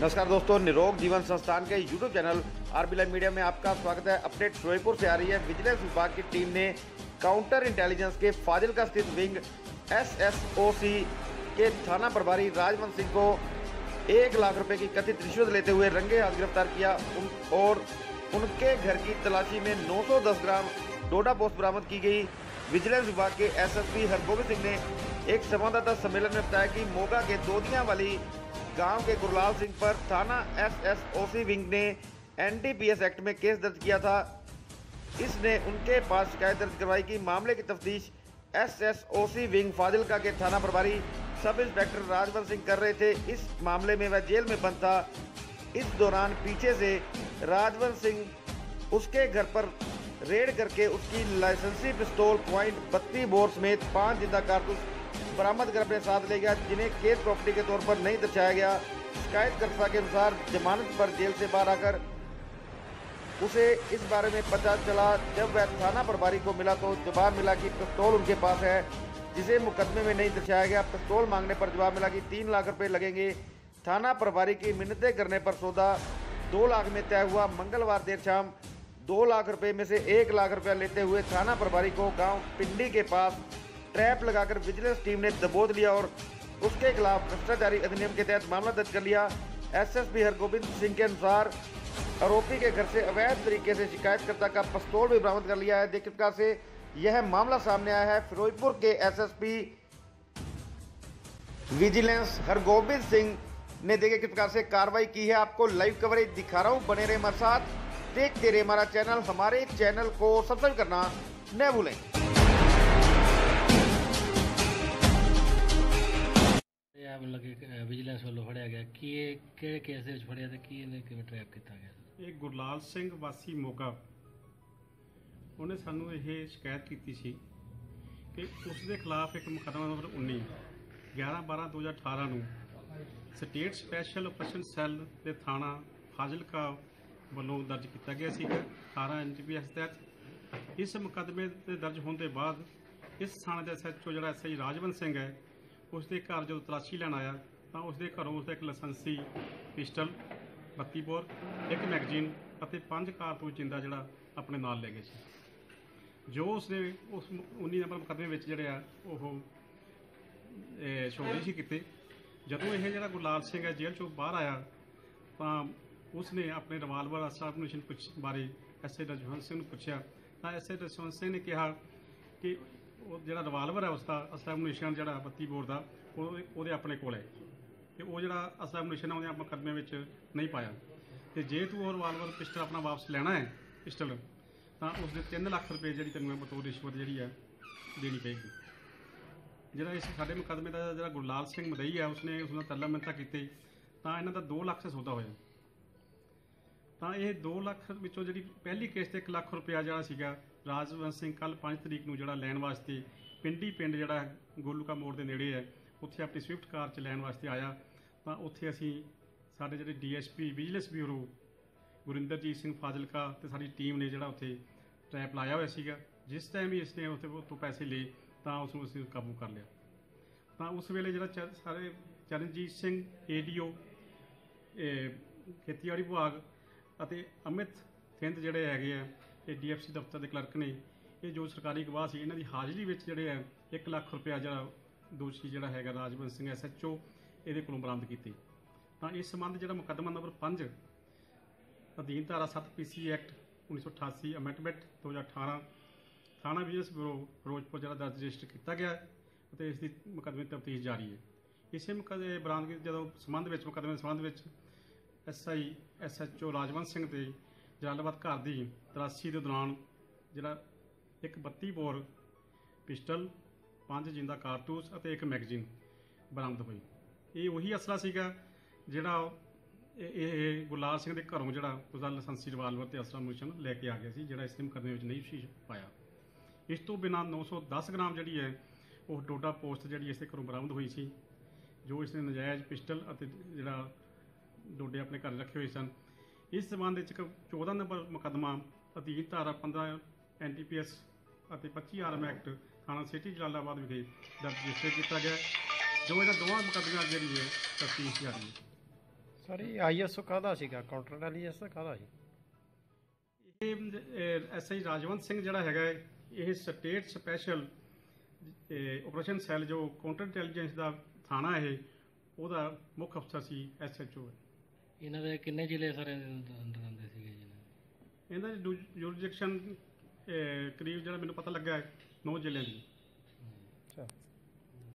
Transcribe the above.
नमस्कार दोस्तों, निरोग जीवन संस्थान के YouTube channel R B live media में आपका स्वागत है। अपडेट फिरोजपुर से आ रही है। विजिलेंस विभाग की टीम ने काउंटर इंटेलिजेंस के फाजिलका स्थित विंग एसएसओसी के थाना प्रभारी राजवंत सिंह को 1 लाख रुपए की कथित रिश्वत लेते हुए रंगे हाथ गिरफ्तार किया और उनके घर की तलाशी में 910 ग्राम डोडा पोस्ट बरामद की गई। विजिलेंस विभाग के एसएसपी हरगोविंद सिंह ने एक संवाददाता सम्मेलन में बताया कि मोगा के दोदियां वाली गांव के गुरलाल सिंह पर थाना एसएसओसी विंग ने एनडीपीएस एक्ट में केस दर्ज किया था। इसने उनके पास शिकायत दर्ज करवाई कि मामले की तफ्तीश एसएसओसी विंग फाजिलका के थाना प्रभारी सब इंस्पेक्टर राजवंत सिंह कर रहे थे। इस मामले में वह जेल में बंद था। इस दौरान पीछे से राजवंत सिंह उसके घर पर रेड करके उसकी लाइसेंसी पिस्तौल .32 बोर समेत 5 जिंदा कारतूस बरामद कर अपने साथ ले गया, जिन्हें केस प्रॉपर्टी के तौर पर नहीं दर्शाया गया। शिकायतकर्ता के अनुसार जमानत पर जेल से बाहर आकर उसे इस बारे में पता चला। जब वह थाना प्रभारी को मिला तो जवाब मिला कि पिस्तौल उनके पास है, जिसे मुकदमे में नहीं दर्शाया गया। पिस्तौल मांगने पर जवाब मिला कि 3 लाख रुपए लगेंगे। थाना प्रभारी की मिन्नतें करने पर सौदा 2 लाख में तय हुआ। मंगलवार देर शाम 2 लाख रुपए में से 1 लाख रुपया लेते हुए थाना प्रभारी को गांव पिंडी के पास ट्रैप लगाकर विजिलेंस टीम ने दबोच लिया और उसके खिलाफ भ्रष्टाचारी अधिनियम के तहत मामला दर्ज कर लिया। एसएसपी हरगोविंद सिंह के अनुसार आरोपी के घर से अवैध तरीके से शिकायतकर्ता का पिस्तौल भी बरामद कर लिया है। देखिए प्रकार से यह मामला सामने आया है। फिरोजपुर के एसएसपी विजिलेंस हरगोविंद सिंह ने देखिए किस प्रकार से कार्रवाई की है। आपको लाइव कवरेज दिखा रहा हूं, बने रहे हमारे साथ, देखते रहे हमारा चैनल। हमारे चैनल को सब्सक्राइब करना न भूलें। विजिलेंस वालों फड़िया गया कि किहड़े केस विच फड़िया ते किवें ट्रैप किया गया। ये गुरलाल सिंह वासी मोगा उन्हें सानू ये शिकायत की सी कि उसके खिलाफ एक मुकदमा नंबर 19/11/2018 ਨੂੰ स्टेट स्पैशल ऑपरेशन सैल के थाना फाजिलका ਵੱਲੋਂ दर्ज किया गया ਸੀਗਾ 18 NDPS तहत। इस मुकदमे के दर्ज होने के बाद इस थाने का SHO जो SI राजवंत सिंह है, उसके घर जो तलाशी लैन आया तो उसके घरों उसका एक लाइसेंसी पिस्टल 32 बोर, एक मैगजीन और 5 कारतूस जिंदा जोड़ा अपने नाल ले गए। जो उसने उस 19 नंबर मुकदमे में जोड़े चोरी से किते। जदों यह जो गुरलाल सिंह है जेल चो बाहर आया तो उसने अपने रिवाल्वर असला मिशन बारे SI राजवंत सिंह ने पूछा तो SI राजवंत सिंह ने कहा कि जो रिवाल्वर है उसका असला मिशन जो 32 बोर का वो अपने को तो वो जो असला मिशन है उन्हें मुकदमे में नहीं पाया। तो जे तू वो रिवाल्वर पिस्टल अपना वापस लेना है पिस्टल तो उसने 3 लाख रुपये जी तेन बतौर रिश्वत जी है देनी पेगी। जो इस साढ़े मुकदमे का जो गुरलाल सिंह मदई है उसने उसने तरला मिन्नतां की तो इन्हों का 2 लाख से सौदा होया। तो यह 2 लाख विचों जी पहली किस्त 1 लाख रुपया जोड़ा सीगा राजवंत सिंह कल 5 तरीक को जोड़ा लैन वास्ते पिंडी पिंड जोड़ा गोलूका मोड़ के नेड़े है उत्थे अपनी स्विफ्ट कार च लैन वास्ते आया। तो उत्थे असी साडे जिहड़े DSP vigilance bureau Gurinderjeet Singh Fazilka ते साडी टीम ने जोड़ा उत्थे ट्रैप लाया हुआ सीगा। जिस टाइम भी इसने उत्थे तो पैसे ले तो उसनूं असीं काबू कर लिया। तो उस वेले जोड़ा सारे चरणजीत सिंह ADO खेतीबाड़ी विभाग ਅਤੇ अमित थिंद ਜਿਹੜੇ ਹੈਗੇ ਆ ਇਹ DFC ਦਫ਼ਤਰ ਦੇ ਕਲਰਕ ਨੇ, ਇਹ ਜੋ ਸਰਕਾਰੀ ਗਵਾਹ ਸੀ ਇਹਨਾਂ ਦੀ ਹਾਜ਼ਰੀ ਵਿੱਚ ਜਿਹੜੇ ਹੈ 1 ਲੱਖ ਰੁਪਇਆ ਜਿਹੜਾ ਦੋਸ਼ੀ ਜਿਹੜਾ ਹੈਗਾ ਰਾਜਵੰਤ ਸਿੰਘ SHO ਇਹਦੇ ਕੋਲੋਂ ਬਰਾਮਦ ਕੀਤੀ। ਤਾਂ ਇਸ ਸੰਬੰਧ ਜਿਹੜਾ ਮੁਕੱਦਮਾ ਨੰਬਰ 5 ਅਧੀਨ ਧਾਰਾ 7 PC ਐਕਟ 1988 ਅਮੈਂਡਮੈਂਟ 2018 ਥਾਣਾ ਵਿਜੀਲੈਂਸ ਬਿਊਰੋ ਫਿਰੋਜ਼ਪੁਰ ਜਿਹੜਾ ਦਰਜ ਰਜਿਸਟਰ ਕੀਤਾ ਗਿਆ ਅਤੇ ਇਸ ਦੀ ਮੁਕੱਦਮੇ ਦੀ ਤਫਤੀਸ਼ ਜਾਰੀ ਹੈ। ਇਸੇ ਮੁਕੱਦਮੇ ਬਰਾਮਦਗੀ ਜਦੋਂ ਸੰਬੰਧ ਵਿੱਚ ਮੁਕੱਦਮੇ ਦੇ ਸੰਬੰਧ ਵਿੱਚ SI SHO ਰਾਜਵੰਤ ਸਿੰਘ ਦੇ ਜਲਾਲਾਬਾਦ ਘਰ ਦੀ ਤਲਾਸ਼ੀ ਦੇ ਦੌਰਾਨ ਜਿਹੜਾ ਇੱਕ 32 ਬੋਰ ਪਿਸਟਲ 5 ਜਿੰਦਾ ਕਾਰਤੂਸ ਅਤੇ ਇੱਕ ਮੈਗਜ਼ੀਨ ਬਰਾਮਦ ਹੋਈ। ਇਹ ਉਹੀ ਅਸਲਾ ਸੀਗਾ ਜਿਹੜਾ ਇਹ ਗੁਰਲਾਲ ਸਿੰਘ ਦੇ ਘਰੋਂ ਜਿਹੜਾ ਉਸਦਾ ਲਾਇਸੈਂਸੀ ਰਿਵਾਲਵਰ ਤੇ ਅਸਲਾ ਮਿਸ਼ਨ ਲੈ ਕੇ ਆ ਗਿਆ ਸੀ, ਜਿਹੜਾ ਇਸ ਮੁਕੱਦਮੇ ਵਿੱਚ ਨਹੀਂ ਸੀ ਪਾਇਆ। ਇਸ ਤੋਂ ਬਿਨਾਂ 910 ਗ੍ਰਾਮ ਜਿਹੜੀ ਹੈ ਉਹ ਡੋਡਾ ਪੋਸਟ ਜਿਹੜੀ ਇਸ ਦੇ ਘਰੋਂ ਬਰਾਮਦ ਹੋਈ ਸੀ, ਜੋ ਇਸਨੇ ਨਜਾਇਜ਼ ਪਿਸਟਲ ਅਤੇ ਜਿਹੜਾ ਡੋਡੇ ਆਪਣੇ ਘਰ ਰੱਖੇ ਹੋਏ ਸਨ। ਇਸ ਸੰਬੰਧ ਵਿੱਚ 14 ਨੰਬਰ ਮੁਕੱਦਮਾ ਅਧੀਨ ਧਾਰਾ 15 NDPS ਅਤੇ 25 RM ਐਕਟ थाना सिटी जलालाबाद विखे दर्ज रजिस्टर किया गया, जो इन दोवों मुकदमियां जी है तफ्तीश जारी है। ਸਰ ਇਹ ਆਈਐਸਓ ਕਾਹਦਾ ਸੀਗਾ, ਕਾਊਂਟਰ ਇੰਟੈਲੀਜੈਂਸ ਦਾ ਕਾਹਦਾ ਸੀ? ਇਹ ਐਸਆਈ ਰਾਜਵੰਤ ਸਿੰਘ ਜਿਹੜਾ ਹੈਗਾ ਹੈ, ਇਹ ਸਟੇਟ ਸਪੈਸ਼ਲ ਆਪਰੇਸ਼ਨ ਸੈੱਲ ਜੋ ਕਾਊਂਟਰ ਇੰਟੈਲੀਜੈਂਸ ਦਾ ਥਾਣਾ ਇਹ ਉਹਦਾ ਮੁੱਖ ਅਫਸਰ ਸੀ, ਐਸਐਚਓ। ਇਹਨਾਂ ਦੇ ਕਿੰਨੇ ਜ਼ਿਲ੍ਹੇ ਸਾਰੇ ਅੰਦਰ ਆਉਂਦੇ ਸੀਗੇ ਜੀ? ਇਹਦਾ ਜੁਰਿਸਡਿਕਸ਼ਨ ਕਰੀਬ ਜਿਹੜਾ ਮੈਨੂੰ ਪਤਾ ਲੱਗਾ ਹੈ 9 ਜ਼ਿਲ੍ਹਿਆਂ ਦੀ।